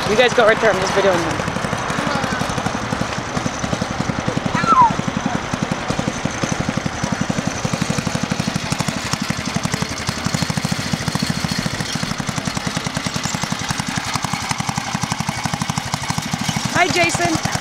You guys go right there. I'm just videoing them. Hi, Jason.